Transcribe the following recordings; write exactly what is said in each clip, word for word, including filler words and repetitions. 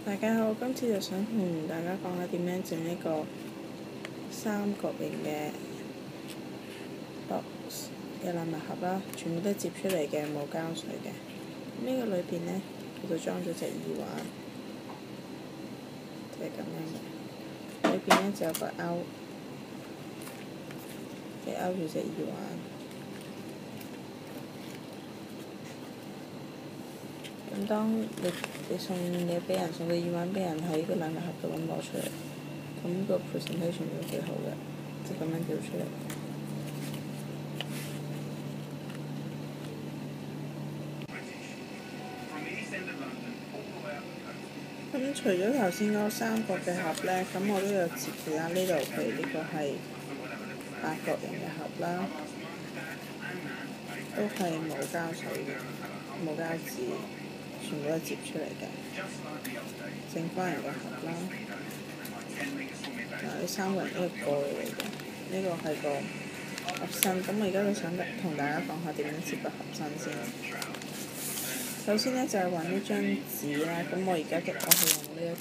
大家好，今次就想同大家講下點樣整呢個三角形嘅 box 嘅禮物盒啦，全部都係摺出嚟嘅，冇膠水嘅。咁呢個裏邊呢，我就裝咗隻耳環，就係咁樣嘅。裏邊呢就有個勾，即係勾住隻耳環。咁當你你送你俾人送個耳環俾人喺個禮物盒度咁攞出嚟，咁個 presentation 都幾好嘅，就咁樣掉出嚟。咁除咗頭先嗰三角嘅盒呢，咁我都有摺其他，呢度譬如呢個係八角形嘅盒啦，都係冇膠水嘅，冇膠紙。全部都係摺出嚟嘅，正方形嘅盒啦。嗱，呢三個人一個過嚟嘅，呢、這個係個盒身。咁我而家就想同大家講下點樣摺個盒身先。首先呢，就係揾呢張紙啦，咁我而家嘅我係用呢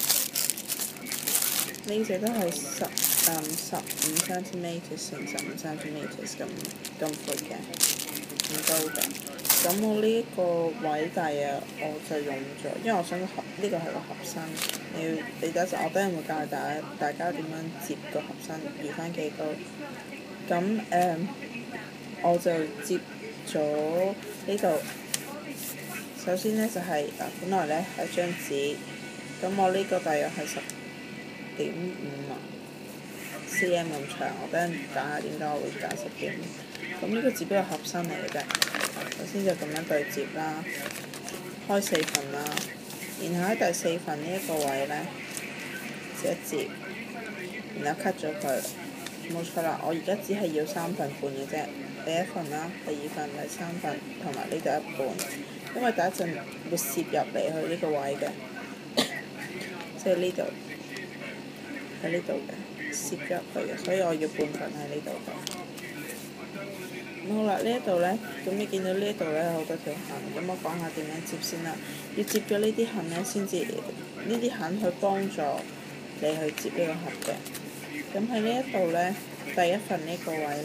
一隻，呢隻都係十誒十五 centimetres 乘十五 centimetres 咁咁闊嘅，咁高嘅。咁我呢一個位大約我就用咗，因為我想個盒呢個係個盒身，你要你等陣我等陣會教大家大家點樣摺個盒身，移翻幾高。咁誒、嗯，我就摺咗呢度。首先呢，就係、是、嗱，本來呢係一張紙，咁我呢個大約係十點五啊 cm 咁長，我等陣講下點解我會揀十點五。咁呢個只不過盒身嚟嘅啫。首先就咁樣對摺啦，開四份啦，然後喺第四份呢一個位呢，折一折，然後 cut 咗佢，冇錯啦。我而家只係要三份半嘅啫，第一份啦，第二份、第三份同埋呢度一半，因為第一陣會攝入嚟去呢個位嘅，即係呢度喺呢度嘅攝咗入去嘅，所以我要半份喺呢度嘅。好啦，呢一度呢，咁你見到呢一度呢，有好多條痕，咁我講下點樣摺先啦。要摺咗呢啲痕呢，先至呢啲痕去幫助你去摺呢個盒嘅。咁喺呢一度呢，第一份呢個位呢，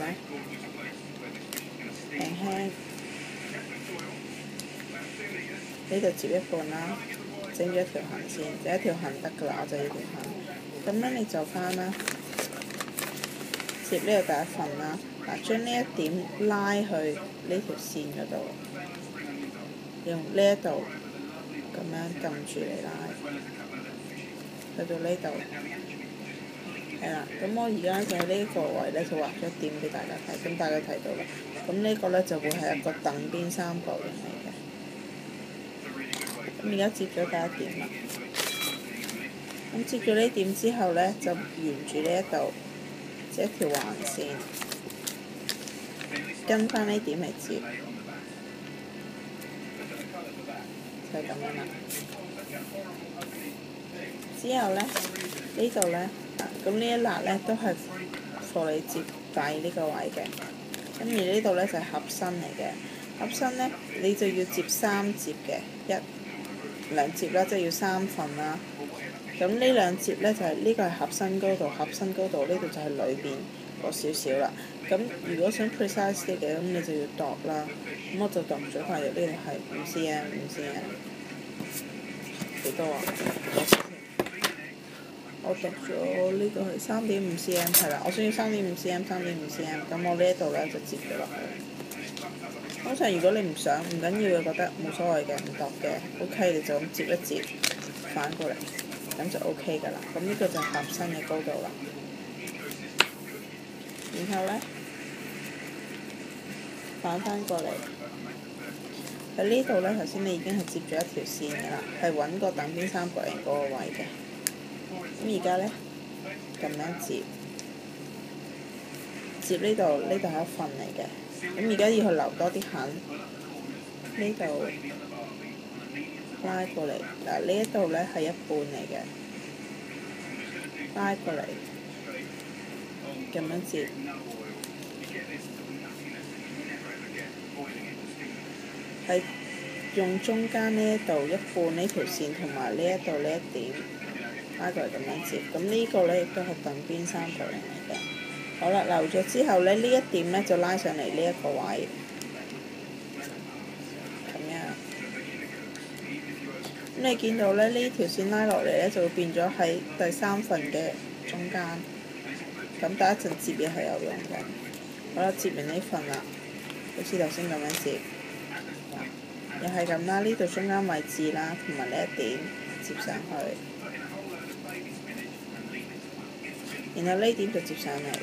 輕輕呢度摺一半啦，整咗一條痕先，整一條痕得㗎啦，我就要條痕。咁呢，你就翻啦，摺呢個第一份啦。嗱，將呢一點拉去呢條線嗰度，用呢一度咁樣撳住嚟拉，去到呢度，係啦。咁我而家就喺呢個位呢，就畫咗點俾大家睇，咁大家睇到啦。咁呢個呢，就會係一個等邊三角形嚟嘅。咁而家摺咗第一點啦。咁摺咗呢點之後呢，就沿住呢一度，即一條橫線。跟翻呢點嚟摺，就係咁樣啦。之後呢，呢度呢，咁呢一欄呢都係貨你摺底呢個位嘅。咁而呢度呢就係盒身嚟嘅，盒身呢，你就要摺三摺嘅，一兩摺啦，即係要三份啦。咁呢兩摺呢，就係呢個係盒身高度，盒身高度呢度就係裏邊嗰少少啦。咁如果想 precise 啲嘅，咁你就要度啦。咁我就度咗，大約呢度係五 cm，五 cm 幾多啊？我度咗呢個係三點五 cm， 係啦。我想要三點五 cm， 三點五 cm。咁我呢一度呢，就摺咗落去。通常如果你唔想唔緊要嘅，覺得冇所謂嘅，唔度嘅 ，OK， 你就咁摺一摺，反過嚟，咁就 OK 㗎啦。咁呢個就係盒身嘅高度啦。然後呢，反翻過嚟喺呢度呢，頭先你已經係摺咗一條線㗎啦，係揾個等邊三角形嗰個位嘅。咁而家呢，咁樣摺，摺呢度，呢度係一份嚟嘅。咁而家要去留多啲痕，呢度拉過嚟，嗱呢一度呢係一半嚟嘅，拉過嚟，咁樣摺。係用中間呢一度一半呢條線同埋呢一度呢一點拉過嚟咁樣接。咁呢個呢亦都係凳邊三角形嚟嘅。好啦，留咗之後呢，呢一點呢就拉上嚟呢一個位，咁樣。咁你見到咧，呢條線拉落嚟咧，就會變咗喺第三份嘅中間。咁第一陣接嘢係有用嘅。好啦，接完呢份啦，好似頭先咁樣接，又係咁啦。呢度中間位置啦，同埋呢一點接上去，然後呢點就接上嚟。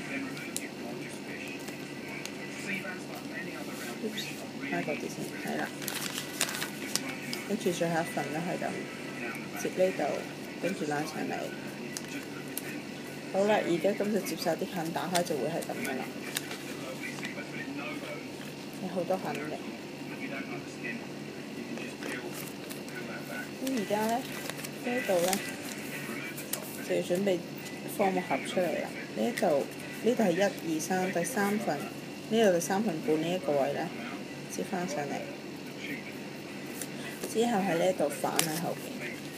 拉過啲先，係啦。跟住最後一份都係咁，接呢度，跟住拉上嚟。好啦，而家咁就接晒啲痕，打開就會係咁嘅啦。有好多痕嘅。咁而家咧，呢度咧就要準備科目盒出嚟啦。呢一度呢度係一二三第三份，呢度第三份半呢一個位咧，接翻上嚟。之後喺呢度反喺後邊，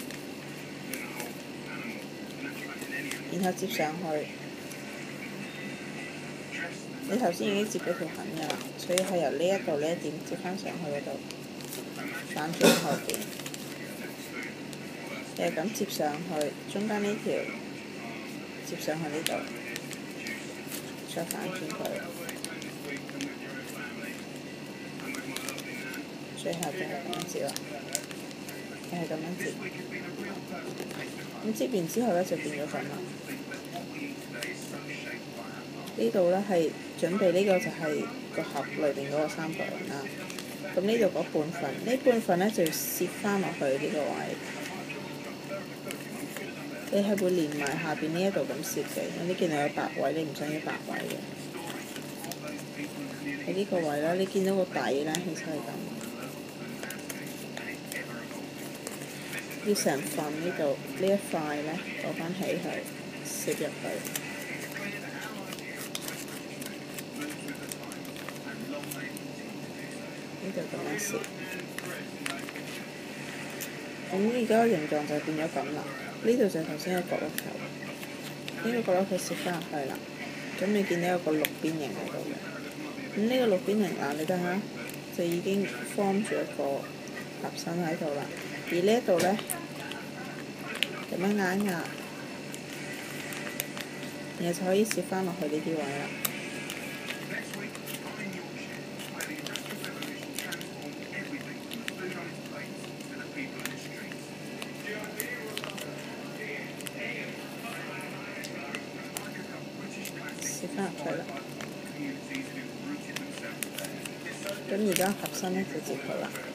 然後接上去。你頭先已經接咗條痕㗎啦，所以係由呢一度呢一點接翻上去嗰度，反轉後邊。就係咁接上去，中間呢條接上去呢度，再反轉佢，最後就係咁樣接啦。係咁樣接，咁接完之後咧就變咗咁啦。呢度咧係準備呢個就係個盒裏邊嗰個三角形啦。咁呢度嗰半份，呢半份咧就要攝翻落去呢個位。你係會連埋下邊呢一度咁攝嘅，你見到有白位，你唔想要白位嘅。喺呢個位啦，你見到個底咧，其實係咁。要成份呢度呢一塊咧，攞翻起去，攝入去。呢度咁樣攝。咁而家個形狀就變咗咁啦。呢度就係頭先嘅角落頭，呢、這個角落頭攝翻入去啦。咁你見到有個六邊形喺度嘅。咁呢個六邊形啊，你睇下，就已經 form 住一個盒身喺度啦。而呢一度咧，咁樣壓一壓，然後就可以攝翻落去呢啲位啦。攝翻入去啦。咁而家盒身咧就接佢啦。